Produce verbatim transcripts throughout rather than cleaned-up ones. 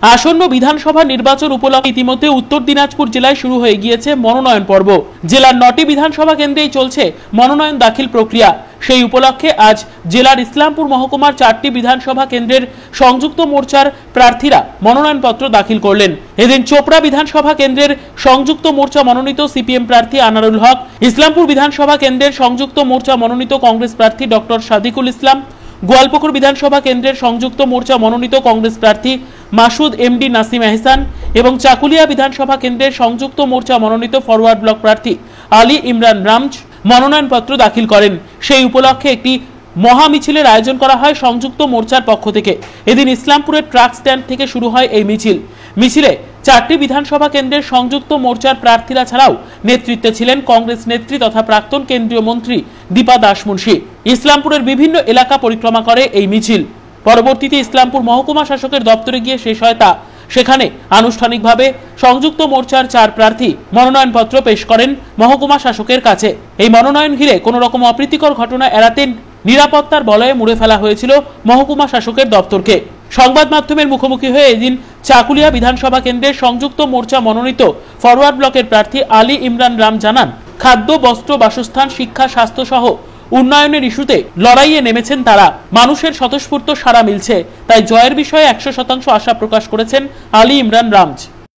আসন্ন বিধানসভা নির্বাচন উপলক্ষে ইতিমধ্যে উত্তর দিনাজপুর জেলায় শুরু হয়ে গিয়েছে মনোনয়ন পর্ব। জেলার নটি বিধানসভা কেন্দ্রেই চলছে মনোনয়ন দাখিল প্রক্রিয়া। সেই উপলক্ষে আজ জেলার ইসলামপুর মহকুমার চারটি বিধানসভা কেন্দ্রের সংযুক্ত মোর্চার প্রার্থীরা মনোনয়নপত্র দাখিল করলেন। এদিন চোপড়া বিধানসভা কেন্দ্রের সংযুক্ত মোর্চা মনোনীত সিপিএম প্রার্থী আনারুল হক, ইসলামপুর বিধানসভা কেন্দ্রের সংযুক্ত মোর্চা মনোনীত কংগ্রেস প্রার্থী ডক্টর সাদিকুল ইসলাম, গোয়ালপুকুর বিধানসভা কেন্দ্রের সংযুক্ত মোর্চা মনোনীত কংগ্রেস প্রার্থী মাসুদ এমডি নাসিম এহসান এবং চাকুলিয়া বিধানসভা কেন্দ্রের সংযুক্ত মোর্চা মনোনীত ফরওয়ার্ড ব্লক প্রার্থী আলী ইমরান রামজ মনোনয়নপত্র দাখিল করেন। সেই উপলক্ষে একটি মহা মিছিলের আয়োজন করা হয় সংযুক্ত মোর্চার পক্ষ থেকে। এদিন ইসলামপুরের ট্রাক স্ট্যান্ড থেকে শুরু হয় এই মিছিল। মিছিলে চারটি বিধানসভা কেন্দ্রের সংযুক্ত মোর্চার প্রার্থীরা ছাড়াও নেতৃত্বে ছিলেন কংগ্রেস নেত্রী তথা প্রাক্তন কেন্দ্রীয় মন্ত্রী দীপা দাসমুন্সী। ইসলামপুরের বিভিন্ন এলাকা পরিক্রমা করে এই মিছিল। পরবর্তীতে ইসলামপুর মহকুমা শাসকের দপ্তরে গিয়ে শেষ হয় তা। সেখানে আনুষ্ঠানিকভাবে সংযুক্ত মোর্চার চার প্রার্থী মনোনয়নপত্র পেশ করেন মহকুমা শাসকের কাছে। এই মনোনয়ন ঘিরে কোনো রকম অপ্রীতিকর ঘটনা এড়াতে নিরাপত্তার বলয়ে মুড়ে ফেলা হয়েছিল মহকুমা শাসকের দপ্তরকে। সংবাদ মাধ্যমের মুখোমুখি হয়ে এদিন চাকুলিয়া বিধানসভা কেন্দ্রের সংযুক্ত মোর্চা মনোনীত ফরওয়ার্ড ব্লকের প্রার্থী আলী ইমরান রাম জানান, খাদ্য, বস্ত্র, বাসস্থান, শিক্ষা, স্বাস্থ্য সহ উন্নয়নের ইস্যুতে লড়াইয়ে নেমেছেন তারা। মানুষের স্বতঃস্ফূর্ত সাড়া মিলছে, তাই জয়ের বিষয়ে একশো শতাংশ আশা প্রকাশ করেছেন আলী ইমরান রামজ।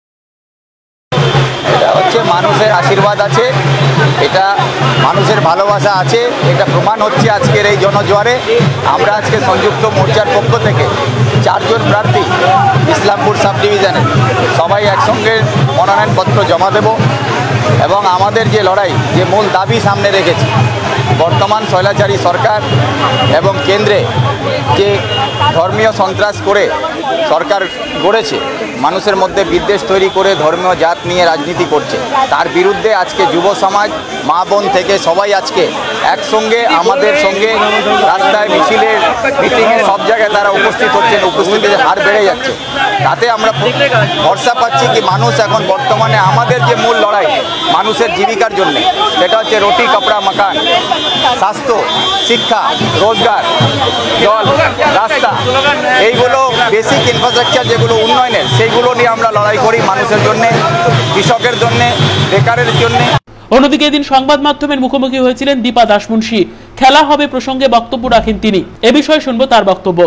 এটা হচ্ছে মানুষের আশীর্বাদ আছে, এটা মানুষের ভালোবাসা আছে, এটা প্রমাণ হচ্ছে আজকের এই জনজোয়ারে। আমরা আজকে সংযুক্ত মোর্চার পক্ষ থেকে চারজন প্রার্থী ইসলামপুর সাব ডিভিশনে সবাই একসঙ্গে মনোনয়নপত্র জমা দেব এবং আমাদের যে লড়াই, যে মূল দাবি সামনে রেখেছি, বর্তমান স্বৈরাচারী সরকার এবং কেন্দ্রে যে ধর্মীয় সন্ত্রাস করে সরকার গড়েছে, মানুষের মধ্যে বিদ্বেষ তৈরি করে ধর্মীয় জাত নিয়ে রাজনীতি করছে, তার বিরুদ্ধে আজকে যুব সমাজ, মা বোন থেকে সবাই আজকে একসঙ্গে আমাদের সঙ্গে রাস্তায়, মিছিলে, মিটিংয়ে সব জায়গায় তারা উপস্থিত হচ্ছেন। উপস্থিতির হার বেড়ে যাচ্ছে। তাতে আমরা ভরসা পাচ্ছি কি মানুষ এখন বর্তমানে আমাদের যে মূল লড়াই মানুষের জীবিকার জন্য, সেটা হচ্ছে রুটি, কাপড়া, মাকান, স্বাস্থ্য, শিক্ষা, রোজগার, জল, রাস্তা, এইগুলো বেসিক ইনফ্রাস্ট্রাকচার যেগুলো উন্নয়নের, সেইগুলো নিয়ে আমরা লড়াই করি মানুষের জন্যে, কৃষকের জন্যে, বেকারের জন্যে। অন্যদিকে এদিন সংবাদ মাধ্যমের মুখোমুখি হয়েছিলেন দীপা দাসমুন্সী। খেলা হবে প্রসঙ্গে বক্তব্য রাখেন তিনি। এ বিষয়ে শুনবো তার বক্তব্য।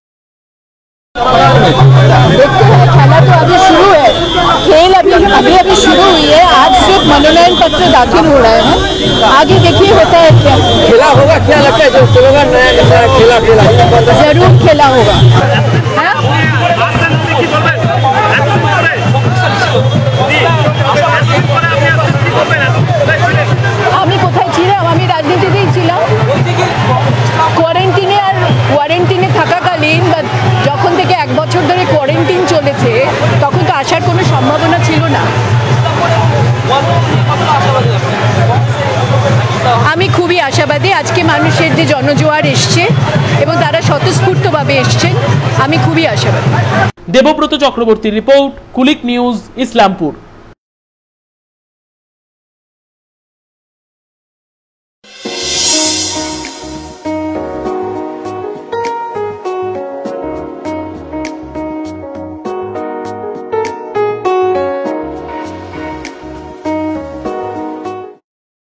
देखते हैं, खेला तो अभी शुरू है, खेल अभी अभी अभी शुरू हुई है। आज सिर्फ मनोनयन पत्र दाखिल हो रहे हैं, आगे देखिए होता है क्या। खेला होगा, क्या लगता है जो स्लोगन नया खेला खेला जरूर खेला होगा। আমি কোথায় ছিলাম? আমি রাজনীতিতেই ছিলাম। কোয়ারেন্টিনে আর কোয়ারেন্টিনে থাকাকালীন বা যখন থেকে এক বছর ধরে কোয়ারেন্টিন চলেছে, তখন তো আসার কোনো সম্ভাবনা ছিল না। আমি খুবই আশাবাদী। আজকে মানুষের যে জনজোয়ার এসছে এবং তারা স্বতঃস্ফূর্তভাবে এসছেন, আমি খুবই আশাবাদী। দেবব্রত চক্রবর্তীর রিপোর্ট, কুলিক নিউজ, ইসলামপুর।